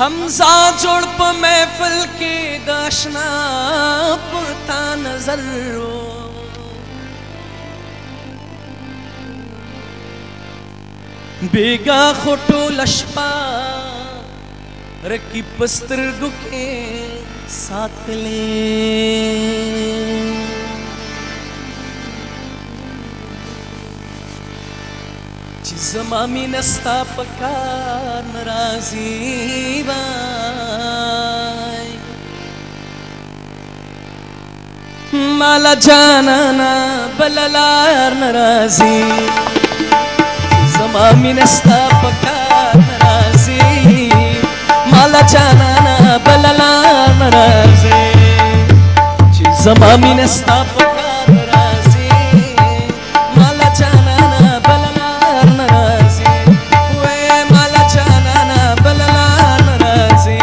हमजा जोड़ प महफिल के दाशना पता नजर बेगा खोटो लशपा रकी पस्तर गुके साथ ले जमामी नस्ता पकार नाराजी बाय माला जाना ना बललार नाराजी जमामी नस्ता पकार नाराजी माला जाना ना बललार नाराजी जमामी नस्ता पकार नाराजी माला जाना ना बललार नाराजी वे माला जाना ना बललार नाराजी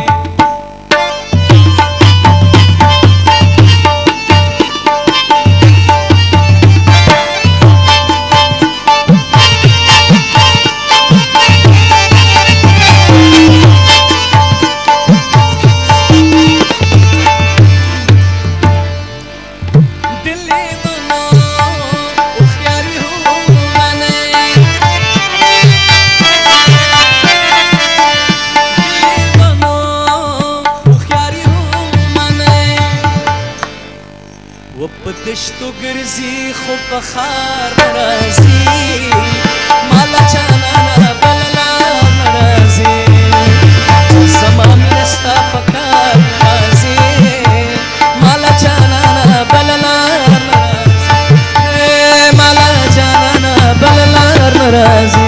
وپتشتو گرزی خو بخار نرازی مالا جانا نا بللا نرازی زمامی نستا پکار نرازی مالا جانا نا بللا نرازی مالا جانا نا بللا نرازی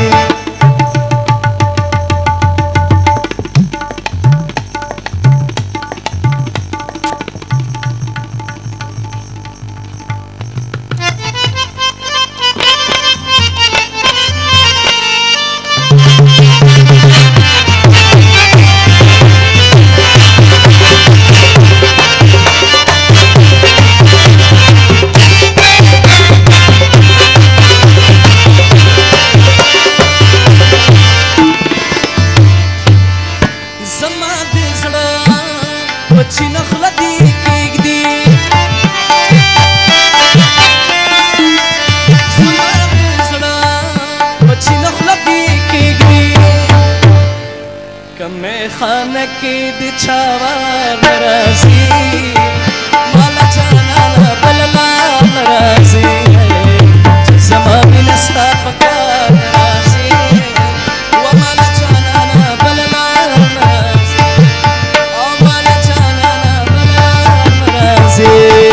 खाना के दिछावार नाराजी माला जाना ना बलला नाराजी जमामी नस्ता पकार नाराजी वो माला जाना ना बलला नाराजी ओ माला जाना ना बलला नाराजी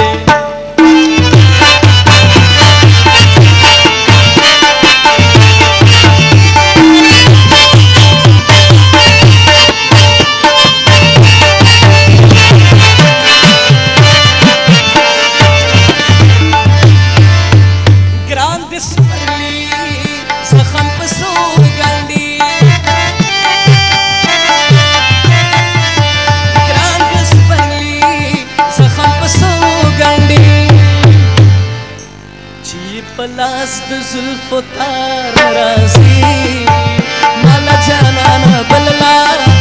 पलास जुल्फो तार नाराजी माला जाना ना बलला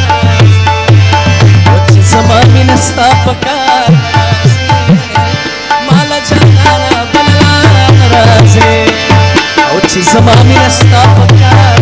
नाराजी जमामी नस्ता पकार नाराजी माला जाना ना बलला नाराजी जमामी नस्ता पकार